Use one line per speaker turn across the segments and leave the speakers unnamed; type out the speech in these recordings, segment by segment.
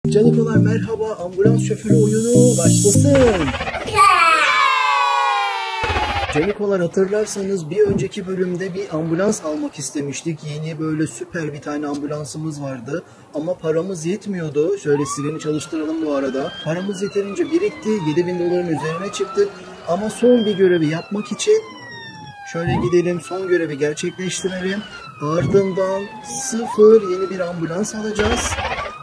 Canikolar merhaba, ambulans şoförü oyunu başlasın. Canikolar hatırlarsanız bir önceki bölümde bir ambulans almak istemiştik. Yeni böyle süper bir tane ambulansımız vardı. Ama paramız yetmiyordu. Şöyle sireni çalıştıralım bu arada. Paramız yeterince birikti. 7.000 doların üzerine çıktık. Ama son bir görevi yapmak için şöyle gidelim, son görevi gerçekleştirelim. Ardından sıfır yeni bir ambulans alacağız.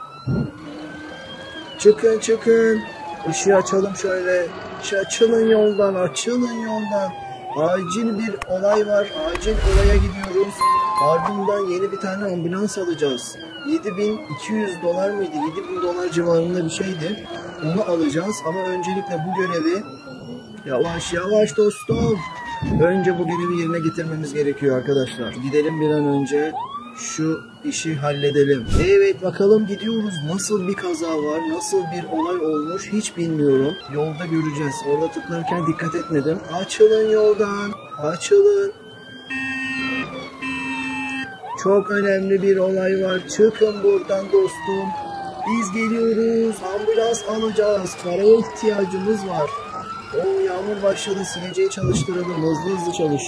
Çıkın çıkın. Işığı açalım şöyle. Açılın yoldan, açılın yoldan. Acil bir olay var. Acil olaya gidiyoruz. Ardından yeni bir tane ambulans alacağız. 7.200 dolar mıydı? 7.000 dolar civarında bir şeydi. Onu alacağız ama öncelikle bu görevi yavaş yavaş dostum. Önce bu görevi yerine getirmemiz gerekiyor arkadaşlar. Gidelim bir an önce. Şu işi halledelim. Evet bakalım gidiyoruz. Nasıl bir kaza var, nasıl bir olay olmuş hiç bilmiyorum. Yolda göreceğiz. Orada tıklarken dikkat etmedim. Açılın yoldan. Açılın. Çok önemli bir olay var. Çıkın buradan dostum. Biz geliyoruz. Ambulans alacağız. Paraya ihtiyacımız var. Yağmur başladı. Sileceği çalıştıralım. Hızlı çalış.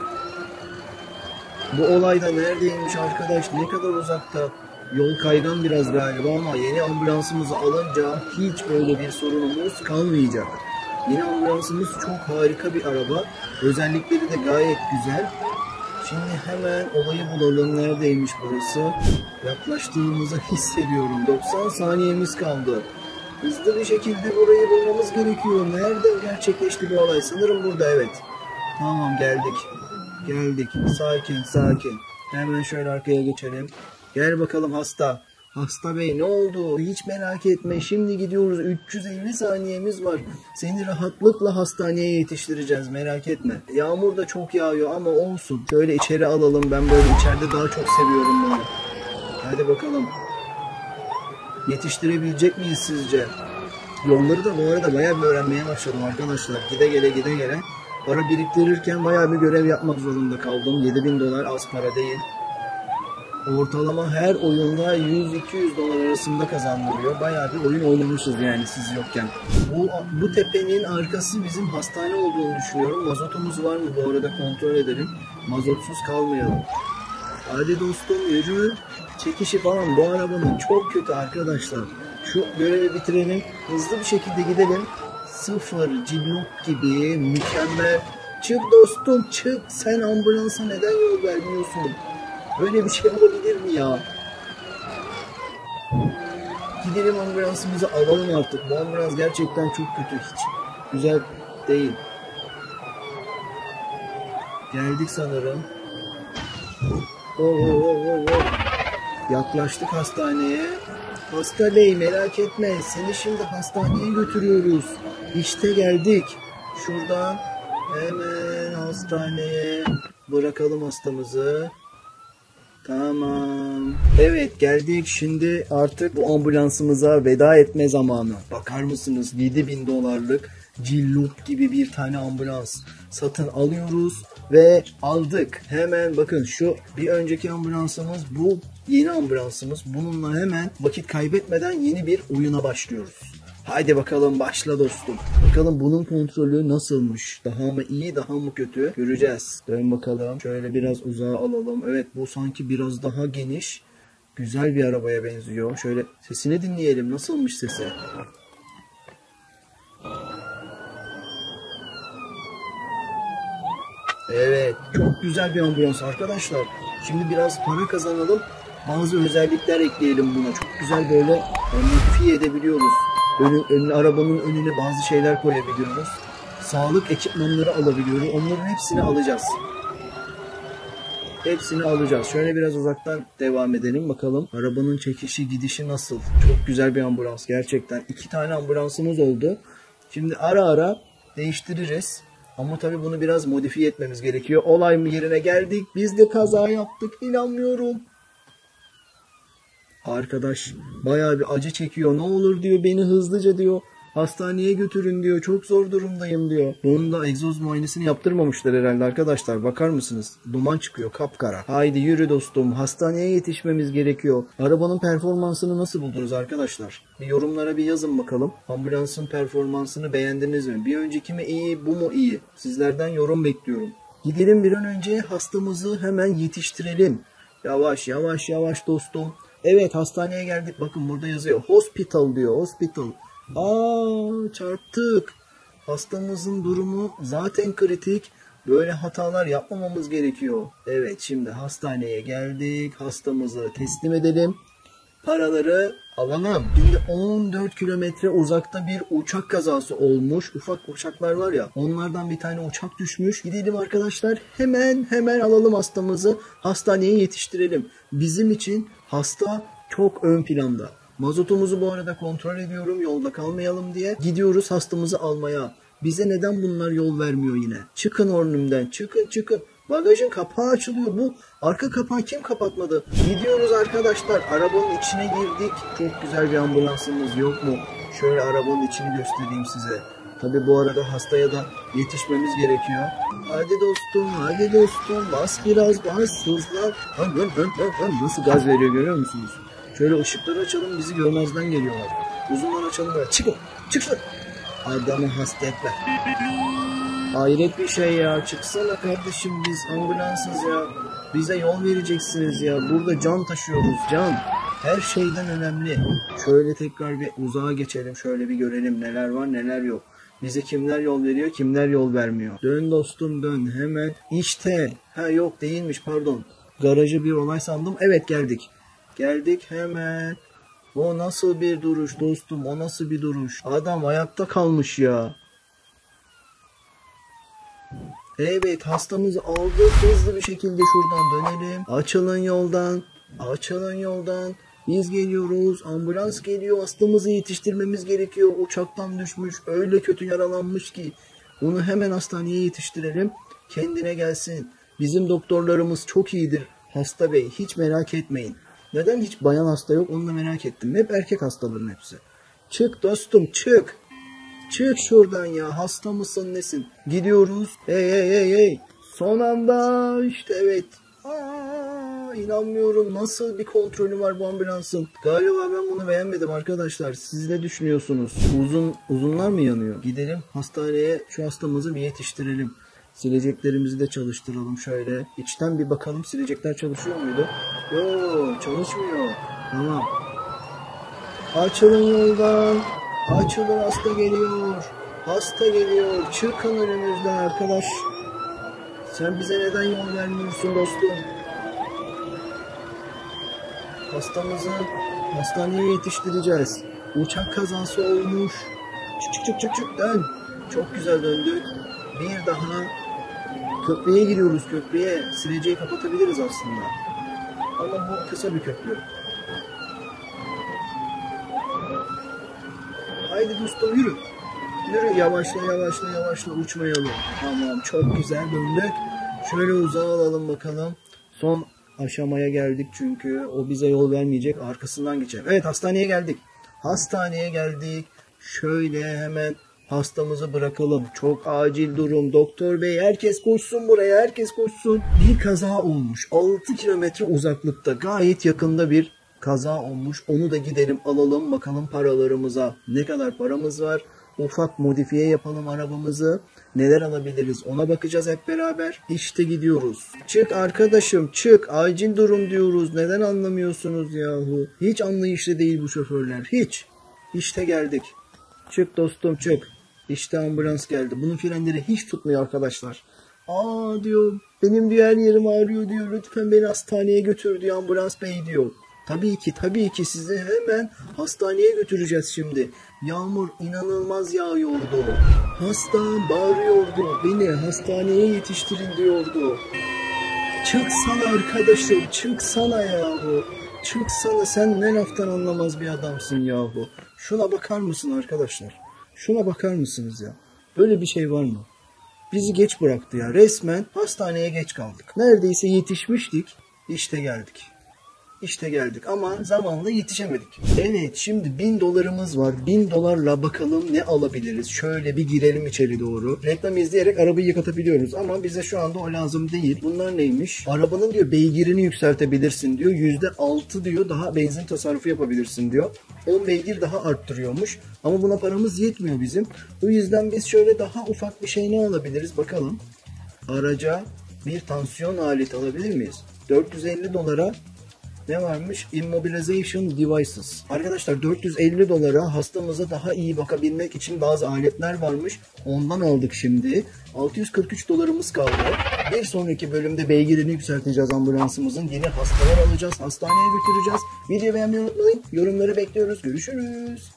Bu olay da neredeymiş arkadaş? Ne kadar uzakta? Yol kaygan biraz galiba ama yeni ambulansımızı alınca hiç böyle bir sorunumuz kalmayacak. Yeni ambulansımız çok harika bir araba. Özellikleri de gayet güzel. Şimdi hemen olayı bulalım. Neredeymiş burası? Yaklaştığımızı hissediyorum. 90 saniyemiz kaldı. Hızlı bir şekilde burayı bulmamız gerekiyor. Nerede gerçekleşti bu olay? Sanırım burada, evet. Tamam, geldik. Sakin. Hemen şöyle arkaya geçelim. Gel bakalım hasta. Hasta bey ne oldu? Hiç merak etme. Şimdi gidiyoruz. 350 saniyemiz var. Seni rahatlıkla hastaneye yetiştireceğiz. Merak etme. Yağmur da çok yağıyor ama olsun. Şöyle içeri alalım. Ben böyle içeride daha çok seviyorum bunu. Hadi bakalım. Yetiştirebilecek miyiz sizce? Yolları da bu arada bayağı bir öğrenmeye başladım arkadaşlar. Gide gele. Para biriktirirken bayağı bir görev yapmak zorunda kaldım. 7.000 dolar az para değil. Ortalama her oyunda 100-200 dolar arasında kazandırıyor. Bayağı bir oyun oynamışız yani siz yokken. Bu tepenin arkası bizim hastane olduğunu düşünüyorum. Mazotumuz var mı bu arada kontrol edelim. Mazotsuz kalmayalım. Hadi dostum yürü. Çekişi falan bu arabanın çok kötü arkadaşlar. Şu görevi bitirelim. Hızlı bir şekilde gidelim. Sıfır cillop gibi mükemmel. Çık dostum çık. Sen ambulansa neden yol vermiyorsun? Böyle bir şey olabilir mi ya? Gidelim ambulansımızı alalım artık. Bu ambulans gerçekten çok kötü. Hiç güzel değil. Geldik sanırım. Yaklaştık hastaneye. Hasta bey merak etme. Seni şimdi hastaneye götürüyoruz. İşte geldik. Şuradan hemen hastaneye bırakalım hastamızı. Tamam. Evet geldik. Şimdi artık bu ambulansımıza veda etme zamanı. Bakar mısınız? 7.000 dolarlık cillop gibi bir tane ambulans satın alıyoruz ve aldık. Hemen bakın şu bir önceki ambulansımız, bu yeni ambulansımız. Bununla hemen vakit kaybetmeden yeni bir oyuna başlıyoruz. Haydi bakalım başla dostum. Bakalım bunun kontrolü nasılmış? Daha mı iyi, daha mı kötü? Göreceğiz. Dön bakalım. Şöyle biraz uzağa alalım. Evet bu sanki biraz daha geniş. Güzel bir arabaya benziyor. Şöyle sesini dinleyelim. Nasılmış sesi? Evet. Çok güzel bir ambulans arkadaşlar. Şimdi biraz para kazanalım. Bazı özellikler ekleyelim buna. Çok güzel böyle modifiye edebiliyoruz. Arabanın önüne bazı şeyler koyabiliyoruz. Sağlık ekipmanları alabiliyoruz. Onların hepsini alacağız. Şöyle biraz uzaktan devam edelim bakalım. Arabanın çekişi gidişi nasıl? Çok güzel bir ambulans gerçekten. 2 tane ambulansımız oldu. Şimdi ara ara değiştiririz. Ama tabii bunu biraz modifiye etmemiz gerekiyor. Olay mı yerine geldik. Biz de kaza yaptık. İnanmıyorum. Arkadaş bayağı bir acı çekiyor. Ne olur diyor beni hızlıca diyor Hastaneye götürün diyor. Çok zor durumdayım diyor. Bunun da egzoz muayenesini yaptırmamışlar herhalde arkadaşlar. Bakar mısınız? Duman çıkıyor kapkara. Haydi yürü dostum. Hastaneye yetişmemiz gerekiyor. Arabanın performansını nasıl buldunuz arkadaşlar? Bir yorumlara bir yazın bakalım. Ambulansın performansını beğendiniz mi? Bir önceki mi iyi, bu mu iyi? Sizlerden yorum bekliyorum. Gidelim bir an önce hastamızı hemen yetiştirelim. Yavaş yavaş yavaş dostum. Evet hastaneye geldik. Bakın burada yazıyor. Hospital diyor. Hospital. Çarptık. Hastamızın durumu zaten kritik. Böyle hatalar yapmamamız gerekiyor. Evet şimdi hastaneye geldik. Hastamızı teslim edelim. Paraları alalım. Şimdi 14 kilometre uzakta bir uçak kazası olmuş. Ufak uçaklar var ya, onlardan bir tane uçak düşmüş. Gidelim arkadaşlar, hemen alalım hastamızı. Hastaneye yetiştirelim. Bizim için hasta çok ön planda. Mazotumuzu bu arada kontrol ediyorum yolda kalmayalım diye. Gidiyoruz hastamızı almaya. Bize neden bunlar yol vermiyor yine? Çıkın önümden, çıkın. Bagajın kapağı açılıyor. Bu arka kapağı kim kapatmadı? Gidiyoruz arkadaşlar. Arabanın içine girdik. Çok güzel bir ambulansımız yok mu? Şöyle arabanın içini göstereyim size. Tabi bu arada hastaya da yetişmemiz gerekiyor. Hadi dostum. Bas biraz, bas hızlan. Nasıl gaz veriyor görüyor musunuz? Şöyle ışıkları açalım, bizi görmezden geliyorlar. Uzundan açalım böyle. Çık şuradan. Adamı hasta etme. Hayret bir şey ya. Çıksana kardeşim, biz ambulansız ya. Bize yol vereceksiniz ya. Burada can taşıyoruz, can. Her şeyden önemli. Şöyle tekrar bir uzağa geçelim. Şöyle bir görelim neler var neler yok. Bize kimler yol veriyor, kimler yol vermiyor. Dön dostum dön hemen. İşte. Yok değilmiş pardon. Garajı bir olay sandım. Evet geldik. Geldik hemen. O nasıl bir duruş dostum, o nasıl bir duruş. Adam ayakta kalmış ya. Evet hastamızı aldık, hızlı bir şekilde şuradan dönelim. Açılın yoldan. Biz geliyoruz, ambulans geliyor, hastamızı yetiştirmemiz gerekiyor. Uçaktan düşmüş, öyle kötü yaralanmış ki. Onu hemen hastaneye yetiştirelim, kendine gelsin. Bizim doktorlarımız çok iyidir hasta bey, hiç merak etmeyin. Neden hiç bayan hasta yok onu da merak ettim. Hep erkek hastaların hepsi. Çık dostum çık. Çık şuradan ya, hasta mısın nesin? Gidiyoruz. Hey. Son anda işte evet. İnanmıyorum, nasıl bir kontrolü var bu ambulansın. Galiba ben bunu beğenmedim arkadaşlar. Siz ne düşünüyorsunuz? Uzunlar mı yanıyor? Gidelim hastaneye, şu hastamızı bir yetiştirelim. Sileceklerimizi de çalıştıralım şöyle. İçten bir bakalım, silecekler çalışıyor muydu? Yok, çalışmıyor. Tamam. Açılın yoldan. Açılın, hasta geliyor. Çıkın önümüzden arkadaş. Sen bize neden yol vermiyorsun dostum? Hastamızı hastaneye yetiştireceğiz. Uçak kazası olmuş. Çık dön. Çok güzel döndük. Bir daha köprüye giriyoruz, köprüye. Sileceği kapatabiliriz aslında. Ama bu kısa bir köprü. Haydi dostum yürü. Yürü yavaşla uçmayalım. Tamam çok güzel döndük. Şöyle uzağa alalım bakalım. Son aşamaya geldik çünkü o bize yol vermeyecek. Arkasından geçelim. Evet hastaneye geldik. Şöyle hemen hastamızı bırakalım. Çok acil durum. Doktor bey herkes koşsun buraya, herkes koşsun. Bir kaza olmuş. 6 kilometre uzaklıkta, gayet yakında bir kaza olmuş. Onu da gidelim alalım bakalım paralarımıza. Ne kadar paramız var? Ufak modifiye yapalım arabamızı. Neler alabiliriz ona bakacağız hep beraber. İşte gidiyoruz. Çık arkadaşım çık. Acil durum diyoruz. Neden anlamıyorsunuz yahu? Hiç anlayışlı değil bu şoförler. Hiç. İşte geldik. Çık dostum çık. İşte ambulans geldi. Bunun frenleri hiç tutmuyor arkadaşlar. Diyor. Benim diğer yerim ağrıyor diyor. Lütfen beni hastaneye götür diyor ambulans bey diyor. Tabii ki sizi hemen hastaneye götüreceğiz şimdi. Yağmur inanılmaz yağıyordu. Hastam bağırıyordu. Beni hastaneye yetiştirin diyordu. Çıksana arkadaşım, çıksana yahu. Çıksana, sen ne laftan anlamaz bir adamsın yahu. Şuna bakar mısın arkadaşlar? Şuna bakar mısınız ya? Böyle bir şey var mı? Bizi geç bıraktı ya. Resmen hastaneye geç kaldık. Neredeyse yetişmiştik. İşte geldik. İşte geldik ama zamanla yetişemedik. Evet, şimdi 1000 dolarımız var. 1000 dolarla bakalım ne alabiliriz? Şöyle bir girelim içeri doğru. Reklam izleyerek arabayı yıkatabiliyoruz ama bize şu anda o lazım değil. Bunlar neymiş? Arabanın diyor beygirini yükseltebilirsin diyor. %6 diyor daha benzin tasarrufu yapabilirsin diyor. 10 beygir daha arttırıyormuş. Ama buna paramız yetmiyor bizim. O yüzden biz şöyle daha ufak bir şey ne alabiliriz bakalım. Araca bir tansiyon aleti alabilir miyiz? 450 dolara ne varmış? Immobilization devices. Arkadaşlar 450 dolara hastamıza daha iyi bakabilmek için bazı aletler varmış. Ondan aldık şimdi. 643 dolarımız kaldı. Bir sonraki bölümde beygirini yükselteceğiz ambulansımızın. Yeni hastalar alacağız. Hastaneye götüreceğiz. Videoyu beğenmeyi unutmayın. Yorumları bekliyoruz. Görüşürüz.